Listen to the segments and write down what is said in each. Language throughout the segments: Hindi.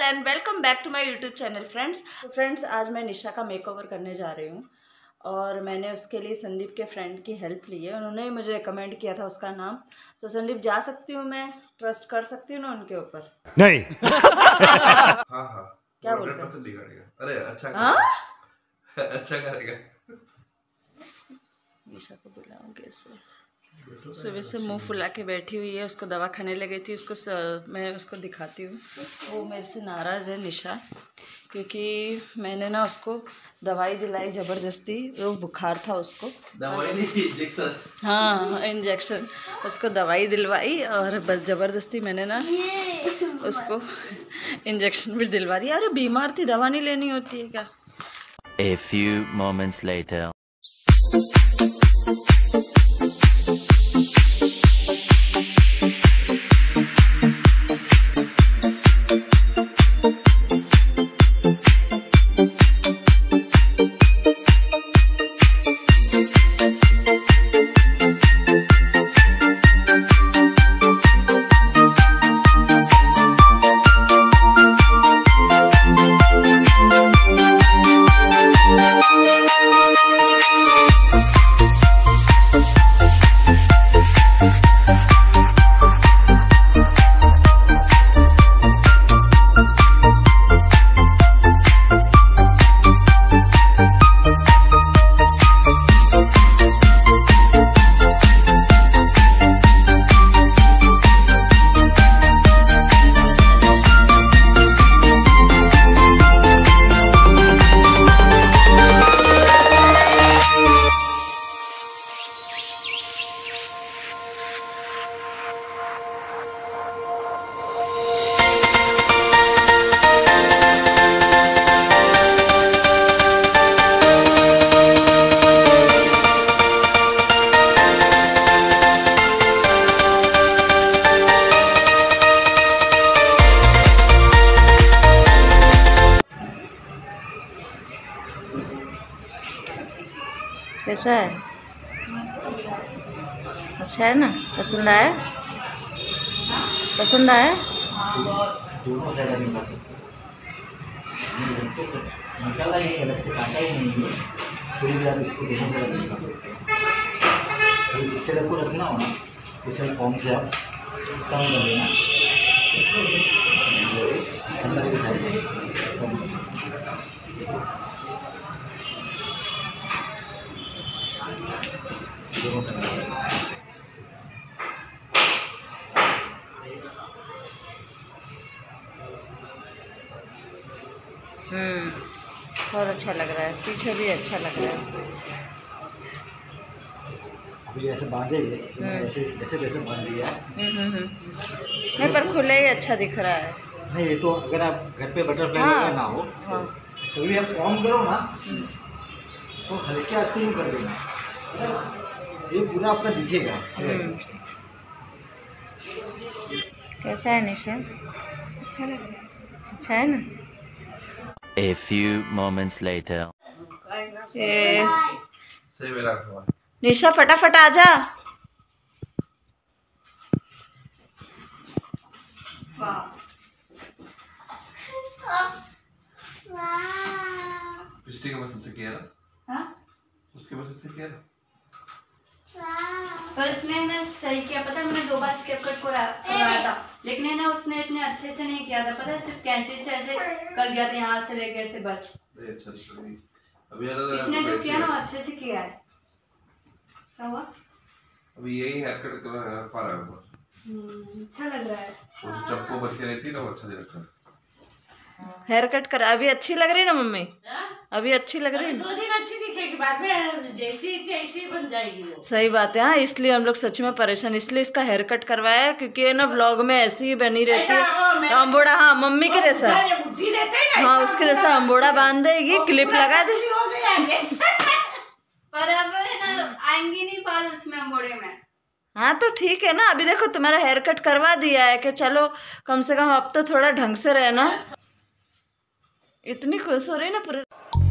And welcome back to my YouTube channel friends. आज मैं निशा का मेकओवर करने जा रही हूँ और मैंने उसके लिए संदीप के फ्रेंड की हेल्प ली है। उन्होंने मुझे रिकमेंड किया था उसका नाम। तो संदीप, जा सकती हूँ मैं? ट्रस्ट कर सकती हूँ ना उनके ऊपर? नहीं। हाँ क्या बोलते हैं? अरे अच्छा अच्छा करेगा। निशा को बुलाऊं कैसे? सुबह से मुंह फुला के बैठी हुई है। उसको दवा खाने लगी थी। मैं उसको दिखाती हूँ। वो मेरे से नाराज़ है निशा, क्योंकि मैंने ना उसको दवाई दिलाई ज़बरदस्ती। वो बुखार था उसको। दवाई नहीं, इंजेक्शन। हाँ, इंजेक्शन। उसको दवाई दिलवाई और ज़बरदस्ती मैंने ना उसको इंजेक्शन भी दिलवा दिया। अरे बीमार थी, दवा नहीं लेनी होती है क्या? A few moments later. कैसा है? अच्छा है ना? पसंद आया? पसंद आया? दोनों साइड निकाल सकते निकाला ही अलग से काटा ही नहीं है। फिर भी आप इसको दोनों साइड निकाल सकते हैं। इस साइड को रखना हो ना, इस साइड कौन से आप कम कर देना, अंदर की साइड दोनों साइड। बहुत अच्छा लग रहा है। पीछे भी अच्छा लग रहा है। अभी ऐसे बांधेंगे, ऐसे जैसे जैसे बांध दिया है। नहीं, पर खुले ही अच्छा दिख रहा है। नहीं, ये तो अगर आप घर पे बटरफ्लाई हाँ, ना हो, हाँ, कभी आप कॉम करो ना तो हल्के हाथ से ही कर देना, ये पूरा अपना दिखेगा। कैसा है निशा? अच्छा लग रहा है। अच्छा है ना? A few moments later. सही मेरा सवाल। निशा फटाफट आ जा। पिस्टी का पसंद से किया ना? हाँ? उसके पसंद से किया ना? पर इसने ना सही किया, पता है, मैंने 2 बार स्केप कट करवाया था, लेकिन है ना उसने इतने अच्छे से नहीं किया था। पता है, सिर्फ कैंची से ऐसे कर दिया था, यहाँ से लेके ऐसे बस। अच्छा अभी इसने जो किया ना अच्छे से किया है। क्या हुआ? अभी यही हेयर कट कर पा रहा है। अच्छा लग रहा है। वो जो चप्पू बन के रहती है ना, वो अच्छा नहीं लगता। हेयर कट कर। अभी अच्छी लग रही ना मम्मी? अभी अच्छी लग रही है। 2 दिन अच्छी दिखेगी, बाद में जैसी तैसी बन जाएगी वो। सही बात है। हाँ, इसलिए हम लोग सच में परेशान, इसलिए इसका हेयर कट करवाया है, क्योंकि ये ना व्लॉग में ऐसी ही बनी रहती है अम्बोड़ा। हाँ, मम्मी के जैसा। हाँ, उसके जैसा अम्बोड़ा बांध देगी, क्लिप लगा दे। पर अब है ना आएंगी नहीं बाल उसमें, अम्बोड़े में। हाँ, तो ठीक है ना। अभी देखो तुम्हारा हेयर कट करवा दिया है कि चलो कम से कम अब तो थोड़ा ढंग से रहना। इतनी खुश हो रही ना पूरे।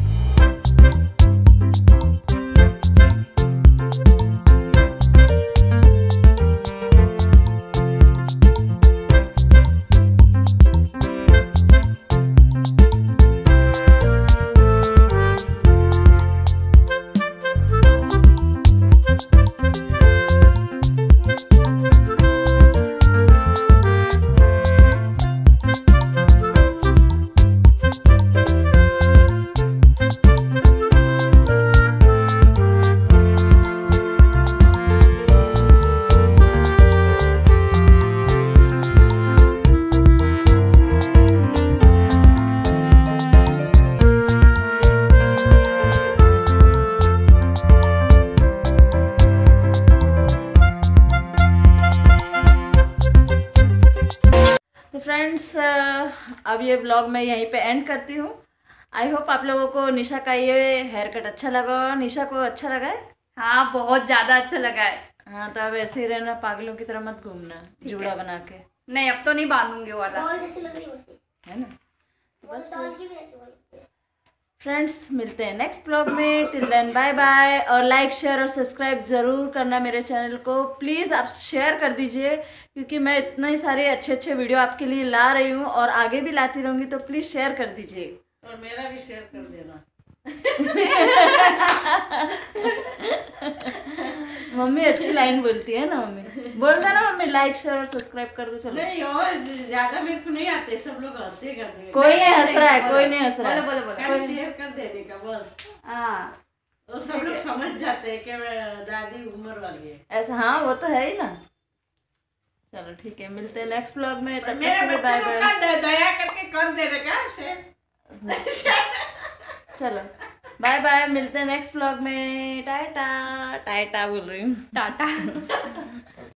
अब ये ब्लॉग मैं यहीं पे एंड करती हूँ। आई होप आप लोगों को निशा का ये हेयर कट अच्छा लगा होगा। निशा को अच्छा लगा है? हाँ बहुत ज्यादा अच्छा लगा है। हाँ तो अब ऐसे ही रहना, पागलों की तरह मत घूमना जूड़ा बना के। नहीं अब तो नहीं बांधूंगी वो वाला, बॉल जैसी लग रही है उसे। है ना? बस डॉल की भी ऐसी बॉल लगती है। फ्रेंड्स मिलते हैं नेक्स्ट ब्लॉग में। Till then bye bye. और लाइक शेयर और सब्सक्राइब ज़रूर करना मेरे चैनल को। प्लीज़ आप शेयर कर दीजिए, क्योंकि मैं इतने सारे अच्छे अच्छे वीडियो आपके लिए ला रही हूँ और आगे भी लाती रहूँगी, तो प्लीज़ शेयर कर दीजिए। और मेरा भी शेयर कर देना। मम्मी अच्छी लाइन बोलती है ना, मम्मी बोल दो ना मम्मी, लाइक शेयर और सब्सक्राइब कर दो। चलो नहीं और ज्यादा मेरे को नहीं आते, सब लोग हंसे कर देंगे। कोई नहीं हंस रहा है, कोई नहीं हंस रहा बोलो है। बोलो बोलो। खाली शेयर कर देने का बस, हाँ वो सब लोग समझ जाते हैं कि मैं दादी उम्र वाली है। ऐसा हाँ वो तो है ही ना। चलो ठीक है, मिलते हैं नेक्स्ट ब्लॉग में। तब तक मेरे के लिए बच्चे बाय लोग बाय। का दया करके कर देने का शेयर। चलो बाय बाय, मिलते हैं नेक्स्ट ब्लॉग में। टाटा टाटा बोल रही हूँ। टाटा।